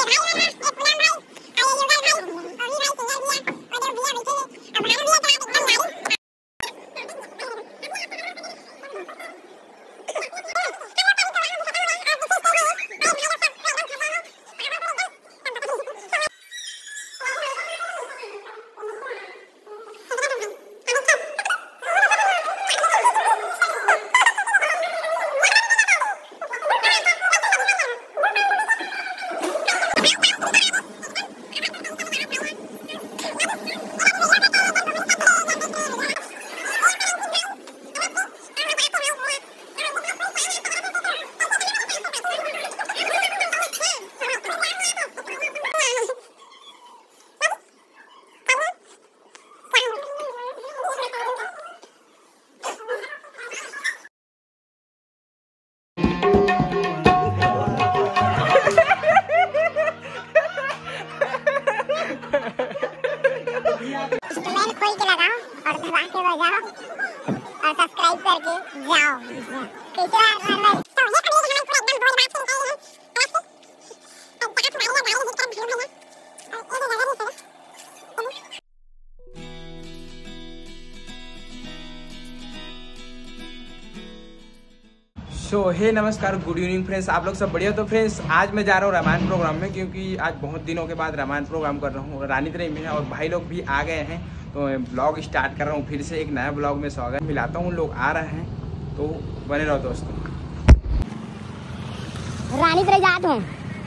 Subscribe करके जाओ। सो हे नमस्कार, गुड इवनिंग फ्रेंड्स। आप लोग सब बढ़िया? तो फ्रेंड्स आज मैं जा रहा हूँ रामायण प्रोग्राम में, क्योंकि आज बहुत दिनों के बाद रामायण प्रोग्राम कर रहा हूँ। रानीतरई में है और भाई लोग भी आ गए हैं, तो मैं ब्लॉग स्टार्ट कर रहा हूँ फिर से। एक नया ब्लॉग में स्वागत मिलाता हूँ। लोग आ रहे हैं तो बने रहो दोस्तों। रानीतरई जात हूँ।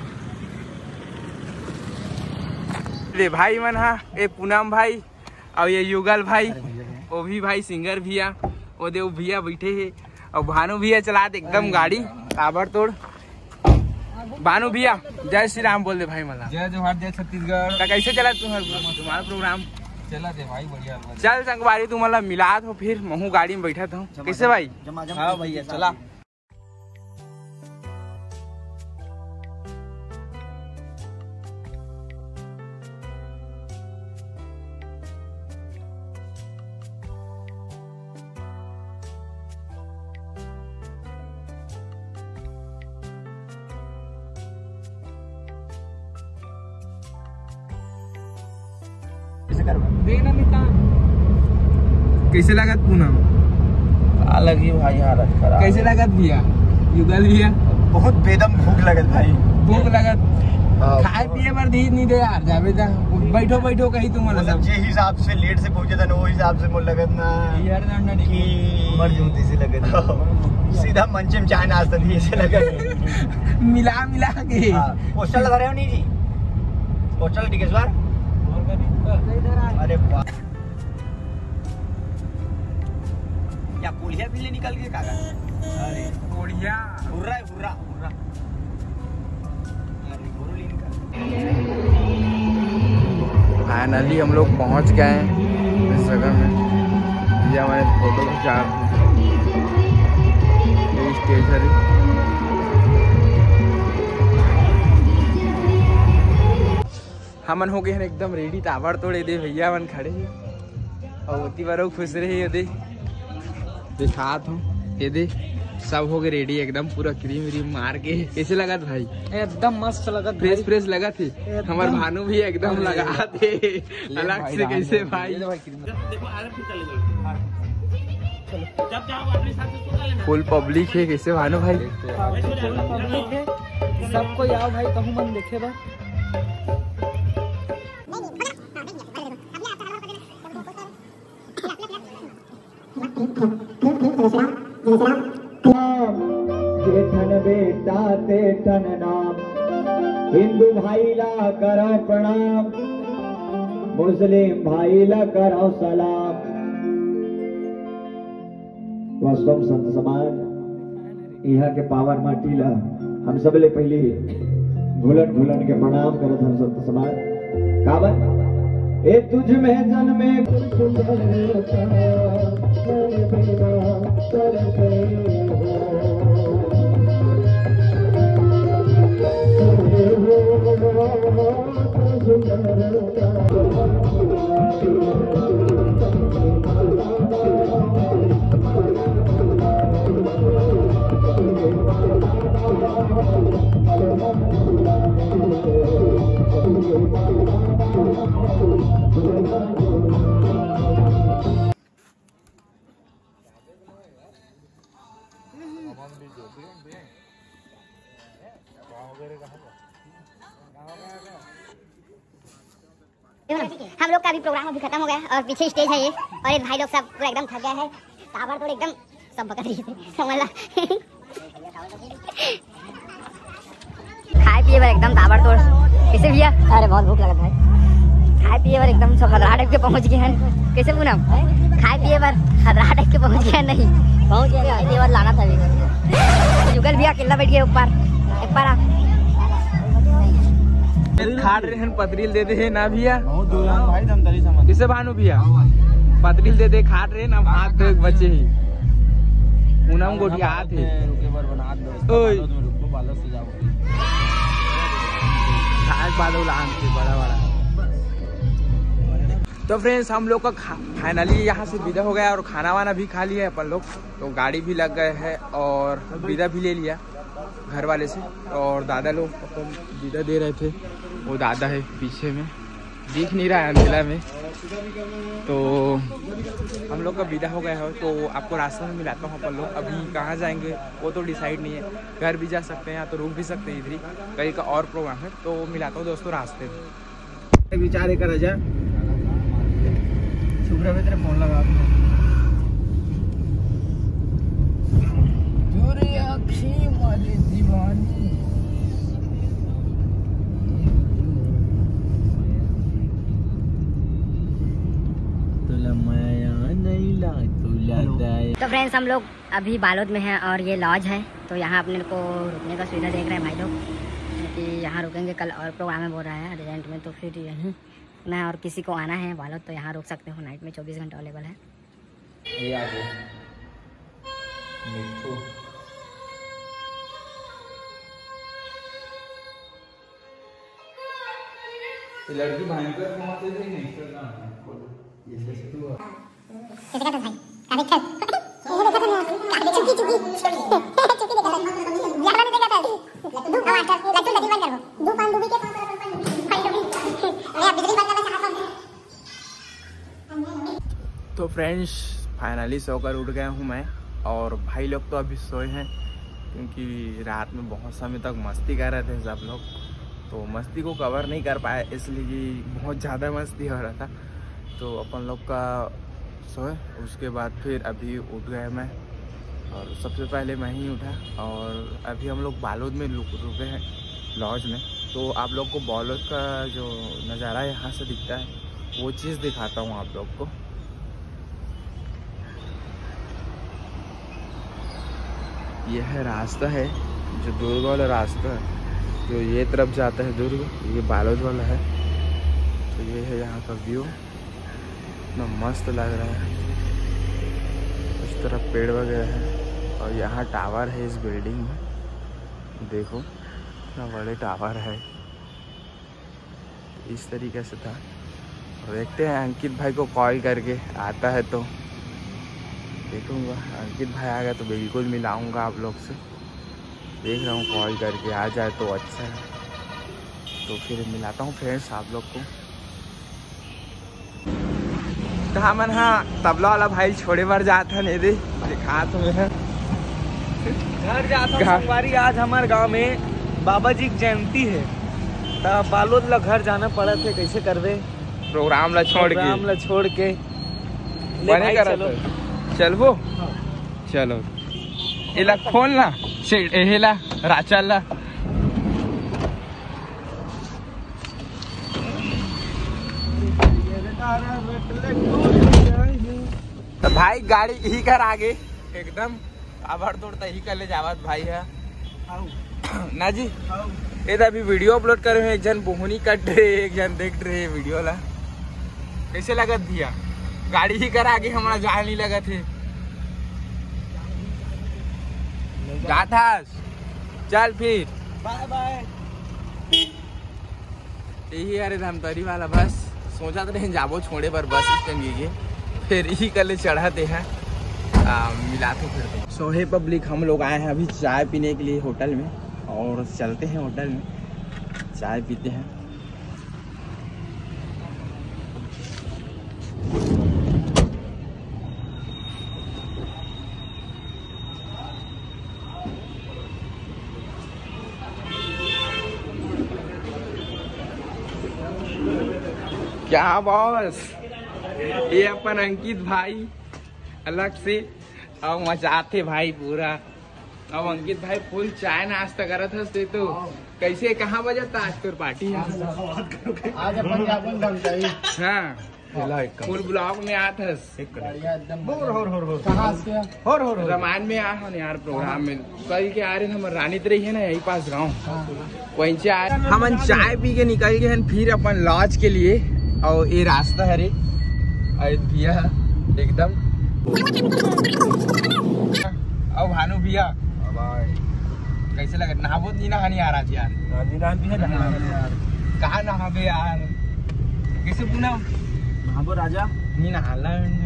ये भाई मन हा, ये पूनम भाई और ये युगल भाई, वो भी भाई सिंगर भैया, वो देव भैया बैठे है और भानु भैया चला दे एकदम गाड़ी ताबड़तोड़। भानु भैया जय श्री राम बोल दे भाई। मला जय जोहार, जय छत्तीसगढ़। कैसे चला तुम्हारा प्रोग्राम? चला दे भाई, बढ़िया। चल संगवारी तू मला मिला तो फिर महू गाड़ी में बैठा था। कैसे भाई? हाँ भैया चला। कैसे लागत पूनम? लगी भाई हालत खराब। कैसे लागत भैया? युगल भैया बहुत बेदम भूख लगत भाई। भूख लागत खाए पिए पर दी नहीं दे यार। जावे जा बैठो बैठो कहीं तुम मतलब जे हिसाब से लेट से पहुंचे था ना, वो हिसाब से मोल लगत ना यार कि मरजूती से लगत। सीधा मंच में चाय नाश्ता दिए से लगत। मिला मिला के पोस्टर लगा रहे हो नहीं जी? पोस्टर टिकेश्वर। अरे वाह, या पुलिया भी ले निकल के कागज। अरे बढ़िया, हुर्रा हुर्रा हुर्रा। अरे गोरुली निकल। फाइनली हम लोग पहुंच गए हैं इस जगह में। ये हमारे फोटो खिंचा स्टेज है। हमन हो गए हैं एकदम रेडी ताबड़ तोड़े दे भैया मन खड़े हैं और होती बार खुश रहे। ये दे दिखात हूँ, ये दे सब हो गए रेडी एकदम पूरा क्रीम व्रीम मार के। कैसे लगा था भाई? एकदम मस्त लगा, फ्रेश फ्रेश लगा थे। हमारे भानु भी एकदम लगा थे अलग से। कैसे भाई? फुल पब्लिक है। कैसे भानु भाई? सबको आओ भाई, कहूँ मन देखे बा। जेठन बेटा तेठन नाम, हिंदू भाई ला करो प्रणाम, मुस्लिम भाई ला करो सलाम। वास्तव संत समाज यहाँ के पावन माटी ला हम सब ले पहले घुलन घुलन के प्रणाम करत हम संत समाज। कावन ए तुझ में जन्मे हम लोग का भी प्रोग्राम अभी खत्म हो गया और पीछे स्टेज है ये, और ये भाई लोग सब पूरा एकदम थक गए हैं, ताबड़तोड़ एकदम सब बकत रही थे समझ ला। खाए पिए पर एकदम ताबड़तोड़ कैसे भैया? अरे बहुत भूख लगा भाई। खाए पिए पर एकदम सब हदरा टाइप के पहुंच गए हैं। कैसे पूनम? खाए पिए पर हदरा टाइप के पहुंच गए? नहीं पहुंच गए और लाना था। जुगल भैया अकेला बैठ गए ऊपर। एक बार खाट रहे हैं पतरील दे दे ना भैया भाई दमदरी समझ किसे भानु भैया पतरील दे दे खाट रहे ना हाथ बचे ही पूनम गोटी हाथ है रुके बार बना दो रुको बालक से जाओ खाट बादल आम से बड़ा बड़ा। तो फ्रेंड्स हम लोग का फाइनली यहाँ से विदा हो गया और खाना वाना भी खा लिया अपन लोग, तो गाड़ी भी लग गए है और विदा भी ले लिया घर वाले से। और दादा लोग अपन विदा दे रहे थे, वो दादा है पीछे में दिख नहीं रहा है अंधेला में। तो हम लोग का विदा हो गया है, तो आपको रास्ते में मिलाता हूँ अपन लोग अभी कहाँ जाएंगे वो तो डिसाइड नहीं है। घर भी जा सकते हैं या तो रुक भी सकते हैं, इधर ही कहीं का और प्रोग्राम है, तो मिलाता हूँ दोस्तों रास्ते में। विचार कर जा शुक्र में तेरे फोन लगा दीवानी तो फ्रेंड्स हम लोग अभी बालोद में हैं और ये लॉज है, तो यहाँ अपने को रुकने का सुविधा देख रहे हैं भाई लोग कि यहाँ रुकेंगे। कल और प्रोग्राम है बोल रहा है अर्जेंट में, तो फिर यहीं मैं और किसी को आना है बालोद तो यहाँ रुक सकते हो। नाइट में 24 घंटा अवेलेबल है। ये आ गया मिठू लड़की भयंकर पहुंचे थे नहीं करना ये कैसे तू कैसे करता भाई अरे चल ये देखा था चुकी चुकी चुकी देखा था यार मैंने देखा था दू टमाटर लड्डू लड्डू बंद करो दू पान दूबी के पान मैं बिजली बंद करना चाहता हूं। तो फ्रेंड्स फाइनली सोकर उठ गया हूँ मैं, और भाई लोग तो अभी सोए हैं क्योंकि रात में बहुत समय तक मस्ती कर रहे थे सब लोग, तो मस्ती को कवर नहीं कर पाए इसलिए कि बहुत ज़्यादा मस्ती हो रहा था। तो अपन लोग का सोए, उसके बाद फिर अभी उठ गए मैं, और सबसे पहले मैं ही उठा। और अभी हम लोग बालोद में रुके हैं लॉज में, तो आप लोग को बालोद का जो नज़ारा यहाँ से दिखता है वो चीज़ दिखाता हूँ आप लोग को। यह है रास्ता है जो दुर्ग वाला रास्ता है, जो ये तरफ जाता है दुर्ग, ये बालोद वाला है। तो ये है यहाँ का व्यू, इतना मस्त लग रहा है। उस तरफ पेड़ वगैरह है और यहाँ टावर है इस बिल्डिंग में, देखो इतना बड़े टावर है। इस तरीके से था। देखते हैं अंकित भाई को कॉल करके आता है तो देखूँगा। अंकित भाई आ गया तो बिल्कुल मिलाऊंगा आप लोग से, देख रहा हूँ कॉल करके आ जाए तो अच्छा है। तो फिर मिलाता हूँ फ्रेंड्स आप लोग को। तो हमन हाँ तबला वाला भाई छोड़े बार जाता नहीं दे दिखा तुम्हें घर जाता हूँ संगवारी। आज हमारे गांव में बाबा जी की जयंती है, तो बालोद ला घर जाना पड़ा थे। कैसे करवे प्रोग्राम ला छोड़ के बने कर चलबो चलो इला खोल ना एहेला राचल ला। तो भाई गाड़ी यही कर आगे एकदम आभार तोड़ता ही कर ले जावत भाई है ना जी। ये तो अभी वीडियो अपलोड करे हुए, एक जन बोहनी कट रहे एक जन देख रहे वीडियो ला। कैसे लगत भैया? गाड़ी ही कर आगे हमारा जान नहीं लगा थे गाथास चल फिर बाय बाय। यही अरे धमतरी वाला बस सोचा तो नहीं जाबो छोड़े पर बस स्टैंड गए फिर यही कल चढ़ाते हैं मिलाते फिर। सोहे पब्लिक हम लोग आए हैं अभी चाय पीने के लिए होटल में, और चलते हैं होटल में चाय पीते हैं। क्या बॉस, ये अपन अंकित भाई अलग से अब मचाते भाई पूरा। अब अंकित भाई फुल चाय नाश्ता करत हस ते तो कैसे कहाँ बजता आज तोर पार्टी है? आज अपन जापन बन गई। हाँ फुल ब्लॉग में आत हस एकदम कहाँ से हो रामायण में आ हन यार प्रोग्राम में कल के आ रहे हम रानीत रही है ना यही पास गाँव वहीं से आए हम चाय पी के निकल गए हैं फिर अपन लॉज के लिए। और ये रास्ता है रे भैया एकदम। और भानु भैया कैसे लगे नहाबो नहीं नहानी आ रहा यार? कहाँ नहाबे यार? कैसे पुनः नहाबो राजा नहीं नहाला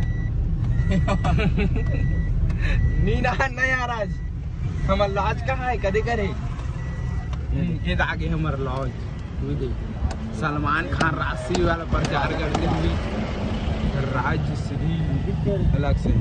नहीं नहाना यार आज। हमार लॉज कहाँ है कदे करे? ये आगे हमार लॉज तू देख सलमान खान राशि वाला प्रचार करते हुए राजश्री अलग से।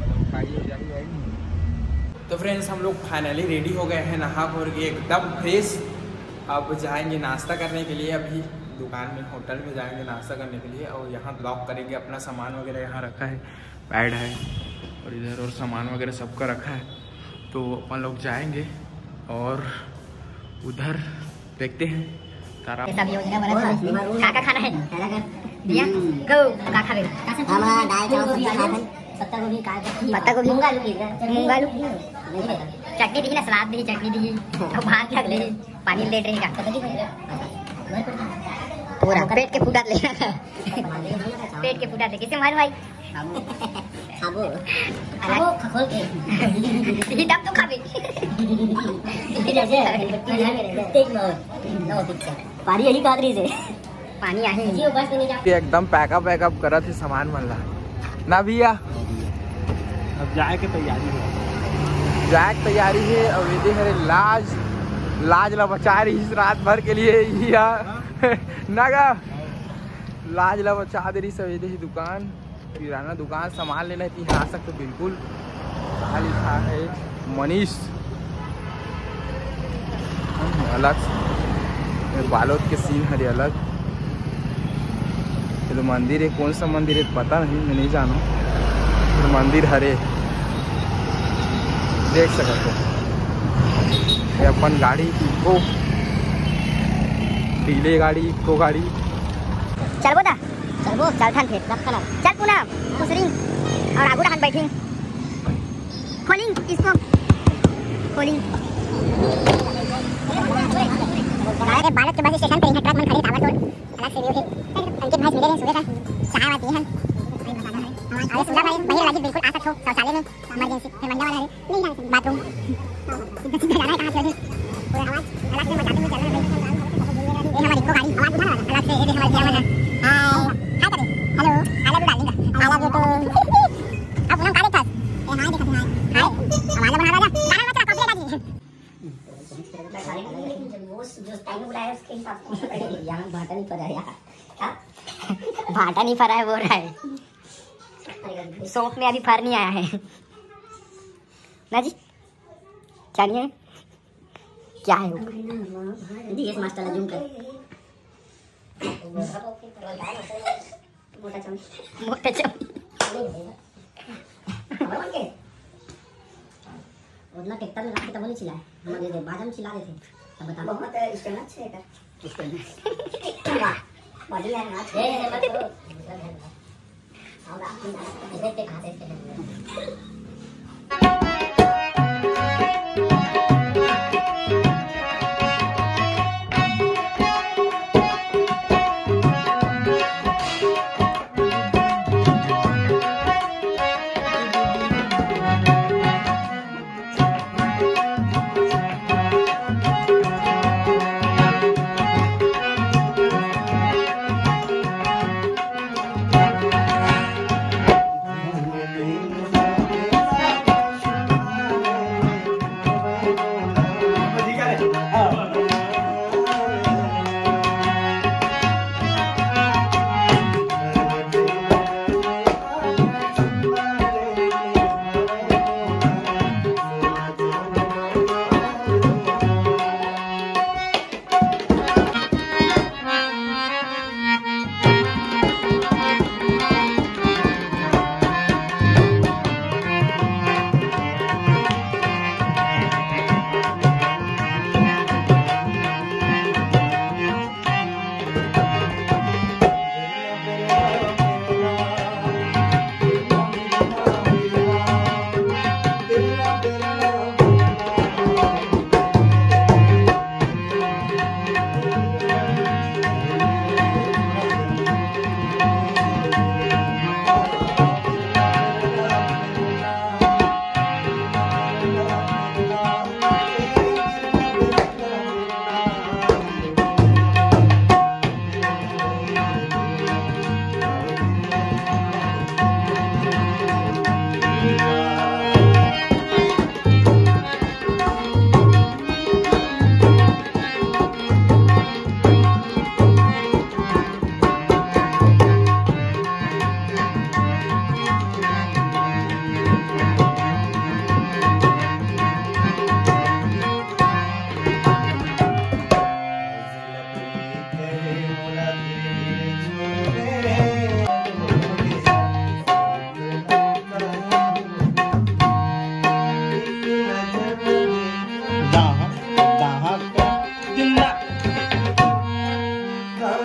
तो फ्रेंड्स हम लोग फाइनली रेडी हो गए हैं नहा धो के एकदम फ्रेश। अब जाएंगे नाश्ता करने के लिए, अभी दुकान में होटल में जाएंगे नाश्ता करने के लिए। और यहाँ लॉक करेंगे अपना सामान वगैरह, यहाँ रखा है पैड है और इधर और सामान वगैरह सबका रखा है। तो अपन लोग जाएंगे और उधर देखते हैं तारा का खाना है भैया गो का खावे हमारा दाल चावल सब्जी खावन पत्ता गोभी मूंगा आलू चटनी दी ना सलाद दी चटनी दी और भात रख ले पानी लेट रही का पूरा पेट के फूटा ले पेट के फूटा ले किसे मार भाई खाबो खोल के ये तब तो खाबे पानी यही कादरी से पानी आहे एकदम पैकअप करा थे सामान मन ला ना भैया। अब जाए के तैयारी है और ये देख रहे लाज ला बचा रही इस रात भर के लिए या नगा लाज ला बचा दे रही सब। ये देखिए दुकान किराना दुकान सामान लेना है यहाँ आ सकते बिल्कुल। कहाँ लिखा है मनीष अलग बालोद के सीन हरे अलग। तो मंदिर है कौन सा मंदिर है पता नहीं, मैं नहीं जाना। तो मंदिर हरे देख सकते हो। अपन गाड़ी इको पीले गाड़ी इको गाड़ी चलबो दा चलबो चल थान फिर चल पुना खुसरिंग और आगू रहन बैठिंग खोलिंग इसको खोलिंग हमारे बालक के बस स्टेशन पे ट्रक में खड़े टावर तोड़ अलग से व्यू है। अंकित भाई मिले हैं सुबह का चाय वाती हैं अरे सुधा भाई वही लगी बिल्कुल आ सकते हो शौचालय में इमरजेंसी फिर मंडा वाला है नहीं जाना बाथरूम सीधे जाना है कहाँ से पूरा आवाज अलग से मचाते हुए चल रहे हैं। ये हमारी इको गाड़ी आवाज उठा रहा अलग से। ये देख हमारे चेयरमैन है हाय करें hello I love you darling I love you too. अब हम काले था ए हाय देखो हाय आवाज बना राजा गाना मत कॉपी लगा दी जो टाइम बुलाया उसके हिसाब से यहाँ भाटा नहीं पड़ा यार क्या भाटा नहीं पड़ा है बोल रहा है सौंप में अभी फर नहीं आया है ना जी। चलिए क्या है वो मास्टर जूम कर मोटा उतना टेक्टर में रख के तब नहीं चिल्लाए हमारे दे बाजा में चिल्ला देते तब बता बहुत स्टैंड अच्छे है कर स्टैंड वाह बॉडी है ना ए मत और आप इसे पे खाते हैं।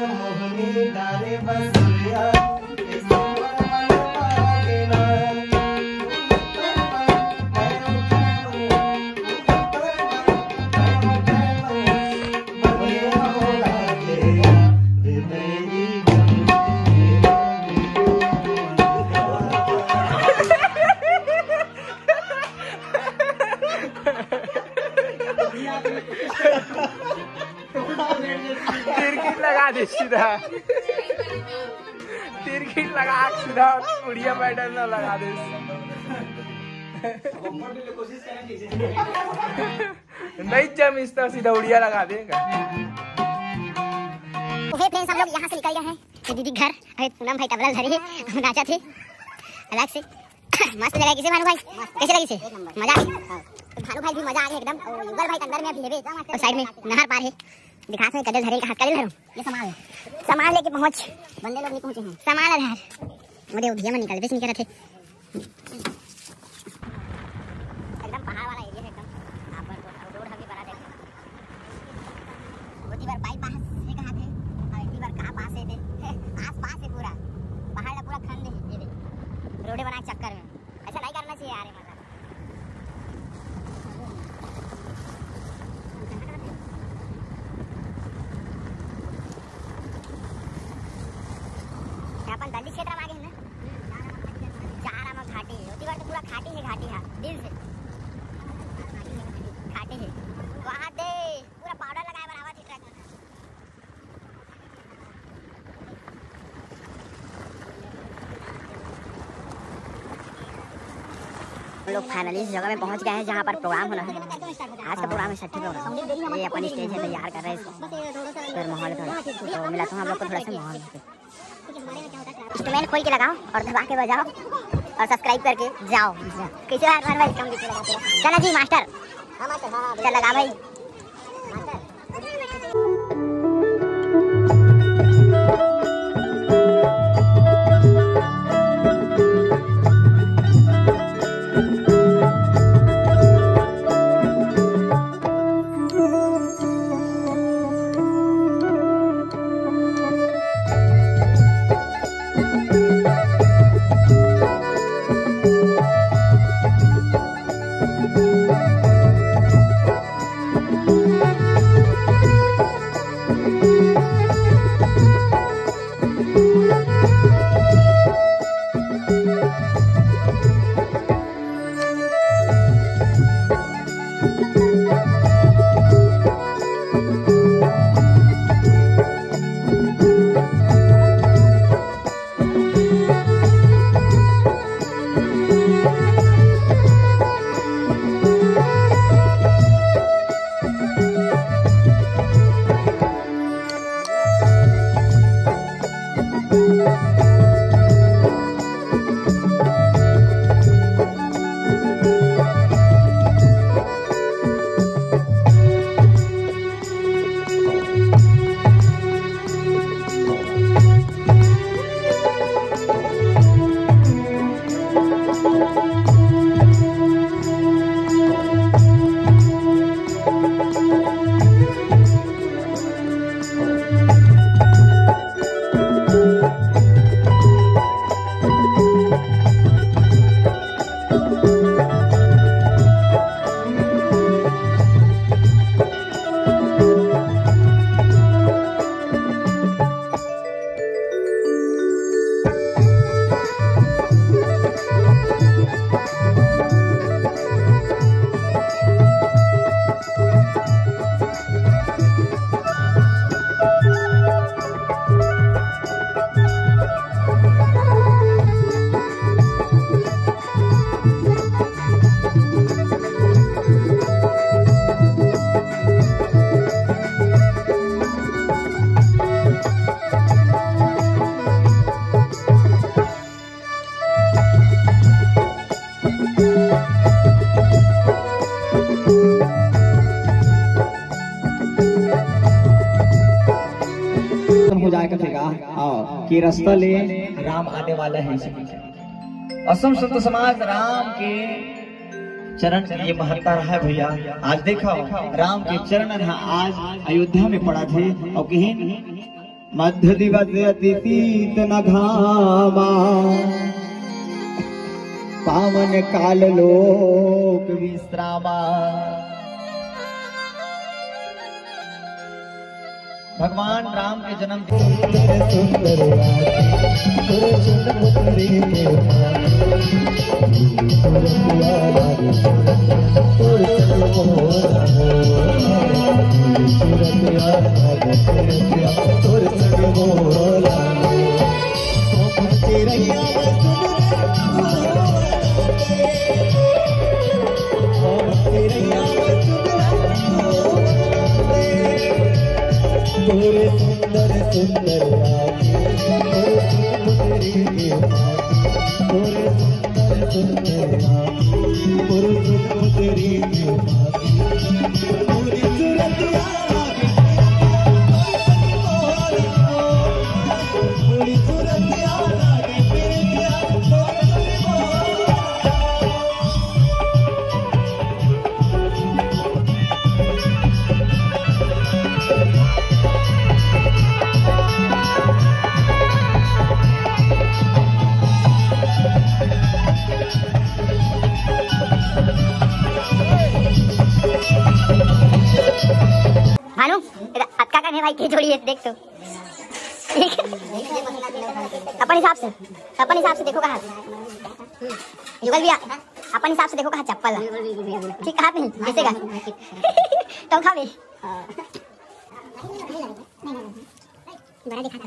लगा दे सीधा, तिरकी लगा सीधा उड़िया पैटर्न ना लगा दे। नहीं जमिस्ता सीधा उड़िया लगा देगा। फ्रेंड्स हम लोग यहाँ से निकल गए हैं दीदी घर। अरे पूनम भाई तबला धरी है, नाचा थे अलग से। मस्त जगह किसे भानु भाई कैसे लगी से मजा आई? भानु भाई भी मजा आ गया एकदम। और युगल भाई अंदर में भी और साइड में नहर पार है। दिखाते हैं कदल धरे का कदल धरो ये सामान लेके पहुंच बंदे लोग नहीं पहुंचे हैं। सामान अधार मुझे उधिया में निकल बेच निकल थे एकदम पहाड़ वाला एरिया है एकदम। यहाँ पर रोड हमें बना देखे वो बार बाईपास से कहाँ थे और एक बार कहाँ पास से थे। आस पास है पूरा पहाड़ का पूरा खंड है। ये देख रोडे बना चक्कर में ऐसा नहीं करना चाहिए यार। मजा अपन दल्ली क्षेत्र में आ गए हैं ना। जहां घाटी है होती बार तो पूरा घाटी है। घाटी है दिल से घाटी है वहां दे पूरा पाउडर लगाया बराबर थी ट्रैक में। हम लोग फाइनली इस जगह में पहुंच गए हैं जहां पर प्रोग्राम होना है। आज का प्रोग्राम है छठी प्रोग्राम। ये अपन स्टेज है तैयार कर रहे हैं इसको। फिर माहौल थोड़ा तो मिला तो हम लोग को थोड़ा सा माहौल इंस्ट्रूमेंट खोल के लगाओ और दबा के बजाओ और सब्सक्राइब करके जाओ। कैसे बार भाई कम दिखे लगा चला जी मास्टर। चल लगा भाई कि रास्ता ले राम आने वाला है। असम संत समाज राम के चरण ये महत्ता रहा है भैया। आज देखो राम के चरण आज अयोध्या में पड़ा थे और कहीं मध्य दिवस अतिथीत न घामा पावन काल लोक विश्रामा। भगवान राम के जन्म भानु अक्का का नहीं भाई के जोड़ी है देख तो अपन हिसाब से देखो कहाँ युगल भैया अपन हिसाब से देखो कहाँ चप्पल ठीक कहाँ पे कैसे का तो खा भी बड़ा दिखा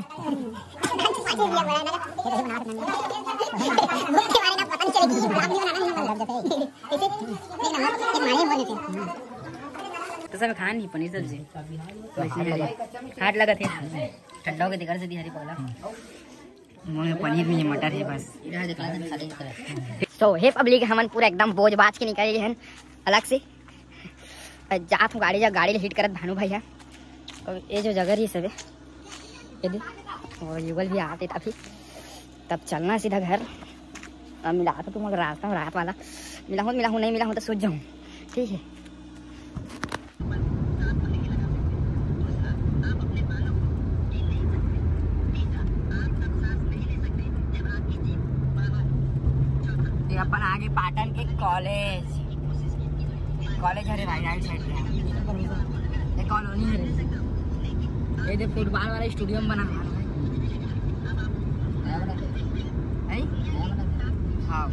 तो सब खान नहीं पनीर सब्जी हाथ लगा थे ठंडा के दिखा से दी हरी पगला मुंह पनीर नहीं मटर है बस। तो हे पब्लिक हमन पूरा एकदम बोझ बाज के निकले हैं अलग से जात हूँ गाड़ी हिट करत भानु भैया और ये जो जगह ही सब है और युगल भी आते तब चलना सीधा घर। अब मिला तो तुम रास्ता में रात वाला मिला हूँ नहीं मिला हूँ तो सोच जाऊँ ठीक है। अपन आगे पाटन के कॉलेज हरे भाई राइट साइड में कॉलोनी है ये फुटबॉल वाला स्टेडियम बना है हाँ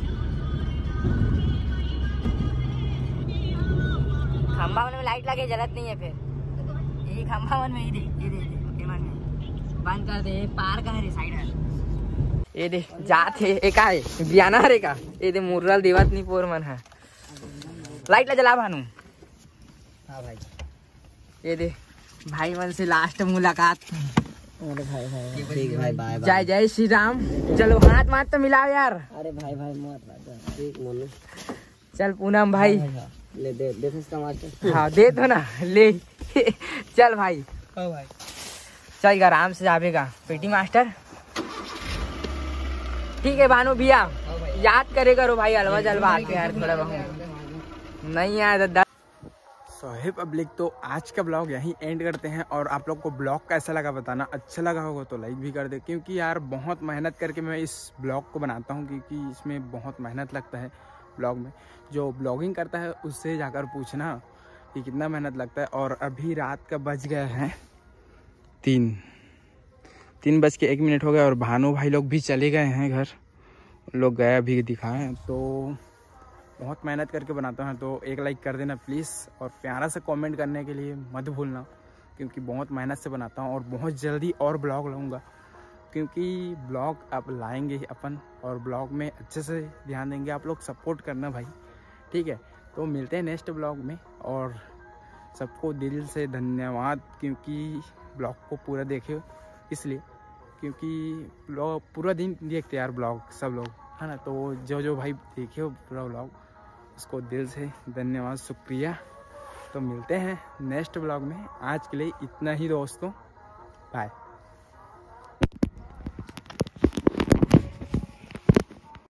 खंबा में लाइट लगे जरूरत नहीं है फिर यही खंबा में ही दे बंद कर दे पार का है साइड है ये दे जात है एक है बियाना हरे का ये दे मुर्रल देवत नहीं पोर मन है लाइट ला जला भानु। हाँ भाई ये दे भाई मन से लास्ट मुलाकात। अरे भाई ठीक भाई बाय जय जय श्री राम। चलो हाथ तो मिलाओ यार। अरे भाई मत ठीक मोनू चल पूनम भाई ले दे टमाटर हाँ दे दो ना ले चल भाई चल आराम से जावेगा पेटी मास्टर ठीक है भानु भैया याद करे करो भाई अलवा जलवा आके यार थोड़ा बहुत नहीं यार दादा। सो पब्लिक तो आज का ब्लॉग यहीं एंड करते हैं और आप लोग को ब्लॉग कैसा लगा बताना। अच्छा लगा होगा तो लाइक भी कर दे क्योंकि यार बहुत मेहनत करके मैं इस ब्लॉग को बनाता हूँ क्योंकि इसमें बहुत मेहनत लगता है ब्लॉग में। जो ब्लॉगिंग करता है उससे जाकर पूछना कि कितना मेहनत लगता है। और अभी रात का बज गया है 3:01 हो गया और भानु भाई लोग भी चले गए हैं घर। लोग गए अभी दिखाएं तो बहुत मेहनत करके बनाता हूँ तो एक लाइक कर देना प्लीज़ और प्यारा सा कमेंट करने के लिए मत भूलना क्योंकि बहुत मेहनत से बनाता हूँ और बहुत जल्दी और ब्लॉग लाऊंगा क्योंकि ब्लॉग अब लाएंगे ही अपन और ब्लॉग में अच्छे से ध्यान देंगे। आप लोग सपोर्ट करना भाई ठीक है। तो मिलते हैं नेक्स्ट ब्लॉग में और सबको दिल से धन्यवाद क्योंकि ब्लॉग को पूरा देखे इसलिए क्योंकि ब्लॉग पूरा दिन देखते यार ब्लॉग सब लोग है ना। तो जो भाई देखे हो पूरा ब्लॉग उसको दिल से धन्यवाद शुक्रिया। तो मिलते हैं नेक्स्ट ब्लॉग में। आज के लिए इतना ही दोस्तों बाय।